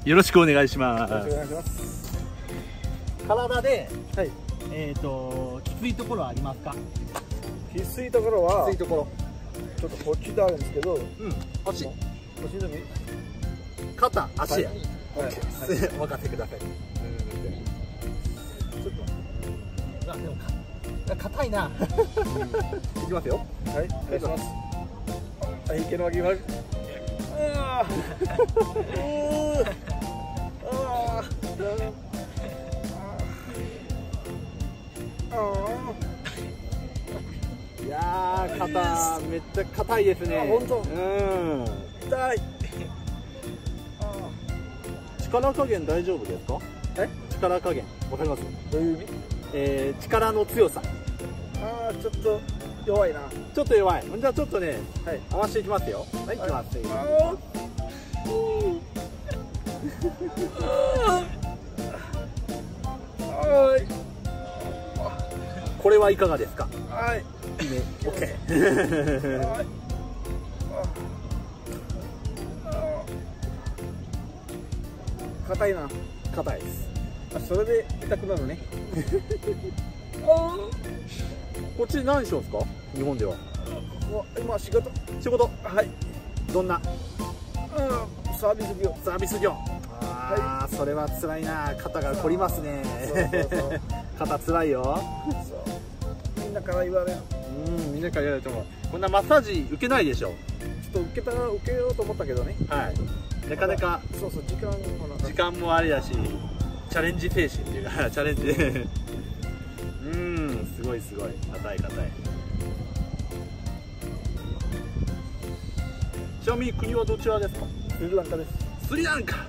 よろしくお願いします。 よろしくお願いします。 体で、 はい。 きついところはありますか？ きついところは、 きついところ。 ちょっとこっちであるんですけど、 足、 腰でもいい？ 肩、足や。 はい。 お任せください。ちょっと、でも硬いな。いきますよ。 はい、お願いします。はい、池の脇まで。 いやー、肩めっちゃ硬いですね。 本当。痛い。 力加減大丈夫ですか？力加減わかります？ どういう意味？ 力の強さ。 ちょっと弱いな。 ちょっと弱い。じゃあちょっとね、 はい、 合わせていきますよ。はい、いきます。これはいかがですか？ はい。 いいね。オッケー。 硬いな。 硬いです。 それで痛くなるね。 こっち何しようんですか？日本では。 今仕事。 仕事。 はい。 どんな？ サービス業。 サービス業。ああ、それは辛いな。肩が凝りますね。肩辛いよ。 みんなから言われる。 みんなから言われても、こんなマッサージ受けないでしょ。 ちょっと受けようと思ったけどね。 はい。なかなか。 そうそう、時間もあれだし、チャレンジ精神っていうか、チャレンジで。すごいすごい。硬い硬い。ちなみに国はどちらですか？ スリランカです。 スリランカ。はい。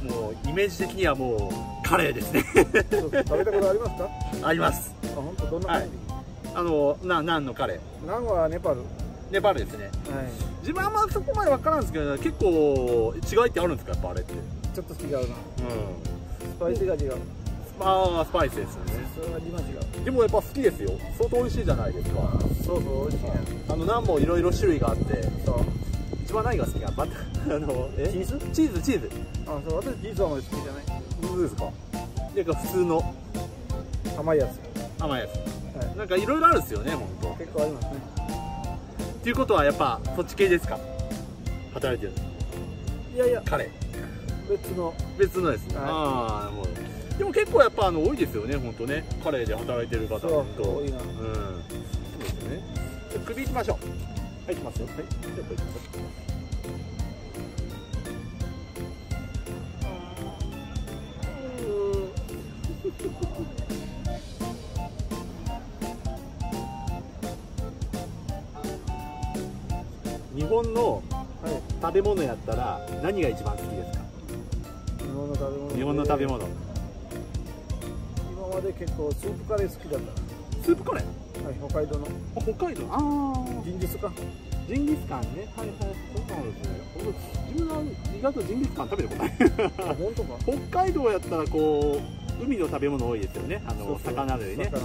もうイメージ的にはもうカレーですね。 食べたことありますか？ あります。 本当どんな感じ？ ナンのカレー。ナンはネパール。 ネパールですね。はい。自分はあんまそこまで分からんですけど、結構違いってあるんですか？やっぱあれって。 ちょっと違うな。スパイスが違う。 スパイスですよね。 それは味が違う。 でもやっぱ好きですよ。相当美味しいじゃないですか。 そうそう美味しいね。 ナンもいろいろ種類があって。 そう。 一番何が好きか？チーズ？チーズ。 そう、私チーズはあまり好きじゃない。 そうですか。普通の甘いやつ。 なんかいろいろあるんですよね、本当。 結構ありますね。 っていうことはやっぱそっち系ですか？働いてる。 いやいや。 カレー。別のですね。ああ、もう。でも結構やっぱ多いですよね、本当ね。カレーで働いてる方本当。 多いな。 そうですね。首いきましょう。はい、いきますよ。はい。ちょっといきます。日本の食べ物やったら何が一番好きですか？日本の食べ物。 今まで結構スープカレー好きだった。 スープカレー？ はい、北海道の。 北海道。ジンギスカンね。はいはい、そうなんですね。自分は意外とジンギスカン食べたことない。 本当か？ 北海道やったらこう海の食べ物多いですよね。魚類ね。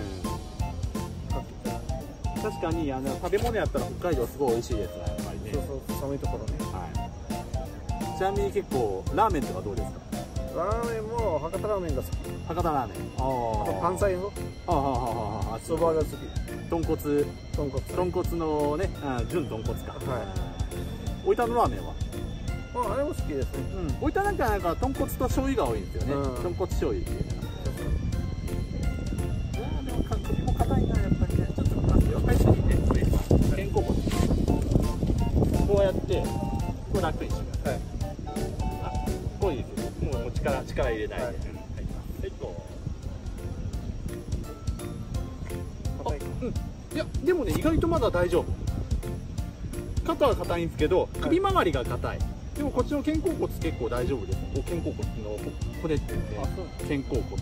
確かに食べ物やったら北海道すごい美味しいですね、やっぱりね。 そう、寒いところね。 はい。ちなみに結構ラーメンとかどうですか？ ラーメンも博多ラーメンが好き。 博多ラーメン。 あと関西のそばが好き。 豚骨のね、純豚骨か。大分のラーメンは？ あれも好きですね。 大分なんか豚骨と醤油が多いんですよね。豚骨醤油っていうのが。でも首も硬いな、やっぱりね。ちょっと待ってよ。はい、次ね、これ肩甲骨。こうやってこう楽にしてください。こういいですよ。もう力入れないで。はい。いや、でもね、意外とまだ大丈夫。肩は硬いんですけど、首周りが硬い。でもこっちの肩甲骨結構大丈夫です。肩甲骨の骨って言って肩甲骨。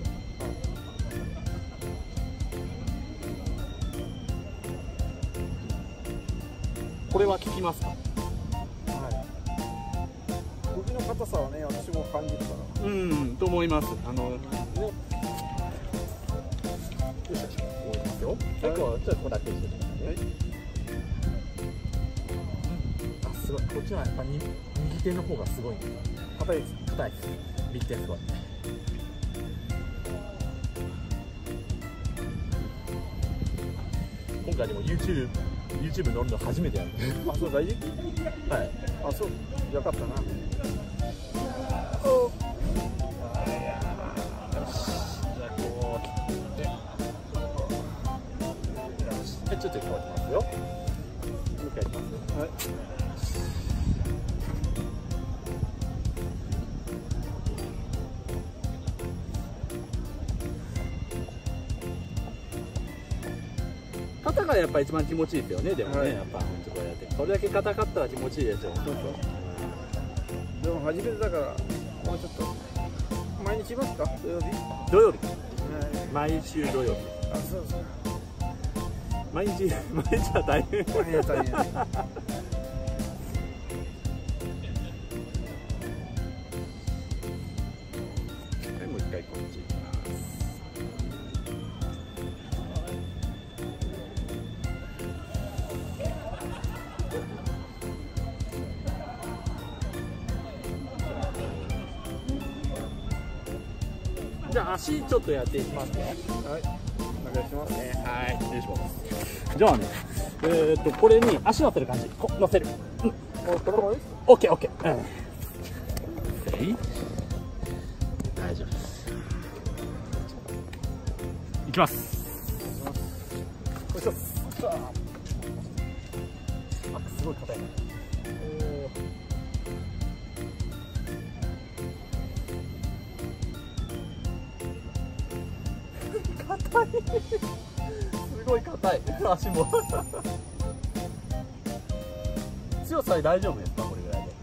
これは効きますか？はい。 首の硬さはね、私も感じるから。 と思います。よしよし。はい、こうちょっとここだけしてくださいね。すごい。こっちはやっぱり右手の方がすごい。 硬いです。 硬いです。右手すごい。今回でも YouTube 乗るの初めてやる。 あ、そう大事。 はい。 あ、そう。よかったな。 お。じゃあこう切って。はい、ちょっとこうやってますよ。もう一回いきますよ。はい。肩がやっぱ一番気持ちいいですよね。でもね、 はい、 やっぱこうやってこれだけ硬かったら気持ちいいでしょう。 そうそう。でも初めてだからもうちょっと毎日いますか？土曜日？ 土曜日。 はい、 毎週土曜日。 あ、そうそう。 毎日は大変。 大変大変。 はい、もう一回こっち行きます。じゃあ足ちょっとやっていきますね。 はい、お願いしますね。 はい、失礼します。じゃあね、これに足乗せる感じ、乗せる。うん、 これもいいですか？ オッケーオッケー。うん。大丈夫です。いきます。 よいしょ。 あ、すごい硬いね。硬い。すごい硬い。足も。強さ大丈夫ですか、これぐらいで。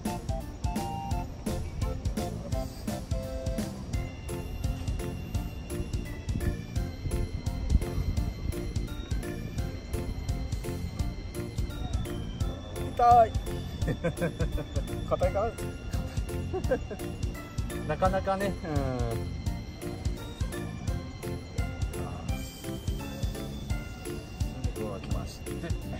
痛い。硬いかなかなかね、こう来まして。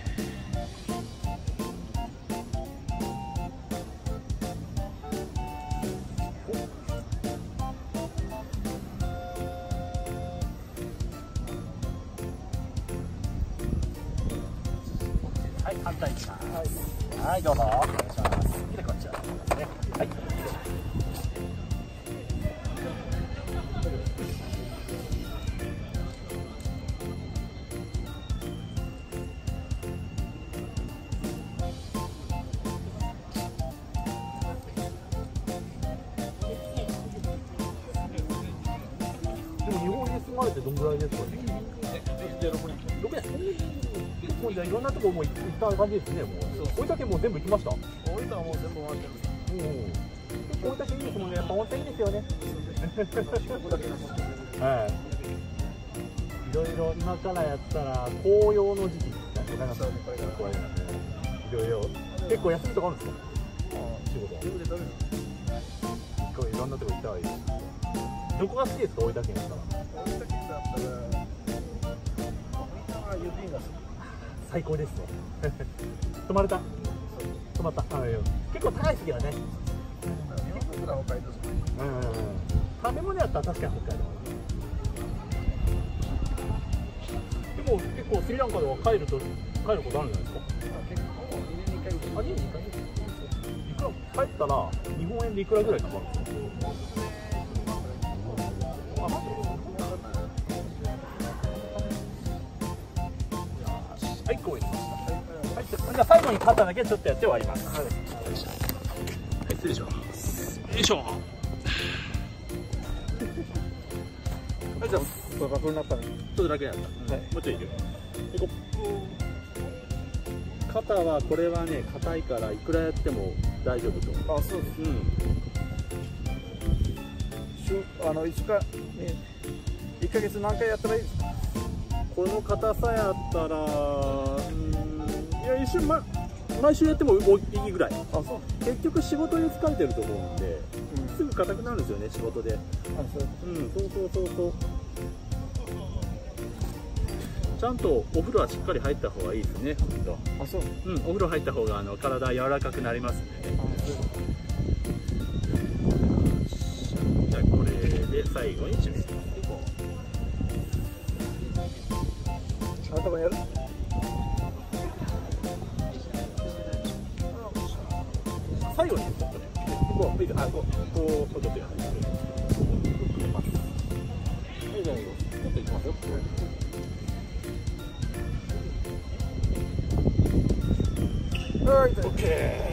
はい、反対いきます。はい、どうぞ。お願いします。で、こっちはですね。はい。でも日本に住まれてどんぐらいですかね。6年。もうじゃあいろんなとこも行った感じですね。もう大分県も全部行きました。 大分はもう全部回ってる。 大分県いいですもんね。やっぱ温泉いいですよね。はい。いろいろ今からやったら紅葉の時期ですか。 そうね、これから。 いろいろ結構休みとかあるんですか。仕事。 全部で食べる。 こういろんなとこ行ったらいいです。どこが好きですか、大分県だったら。 大分県だったらユピンが最高ですね。泊まれた。泊まった。結構高いですけどね。 日本国ら北海道です。 食べ物やったら確かに北海道。でも結構スリランカでは帰ることあるんじゃないですか。 結構2年に1回ぐらい。 あ、2年に1回。いくら帰ったら日本円でいくらぐらいかかるんですか。あ、待って。はい、こういきました。はい、じゃあ最後に肩だけちょっとやって終わります。はい、失礼します。よいしょ。はい、じゃあ、 そう楽になったね。 ちょっと楽になった。はい、もうちょいいくよ。行こう。肩はこれはね、硬いからいくらやっても大丈夫と思う。 あ、そうです。1ヶ月何回やったらいいですか。 この硬さやったら、いや一瞬、毎週やってもいいぐらい。 あ、そう。 結局仕事で疲れてると思うんで、すぐ硬くなるんですよね、仕事で。 あ、そう。 そう。 ちゃんとお風呂はしっかり入った方がいいですね。 あ、そう。 うん、お風呂入った方が体柔らかくなりますんでね。じゃあこれで最後に締めていこう。頭やる。 最後にちょっとね、こう、ちょっとやって。じゃあ、ちょっといきますよ。 はい、 オッケ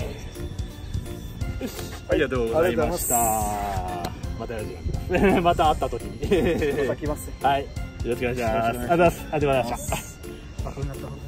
ー。よし、ありがとうございました。またやる時間。また会った時に。 また来ます。 はい、よろしくお願いします。ありがとうございました。 あ、これなった。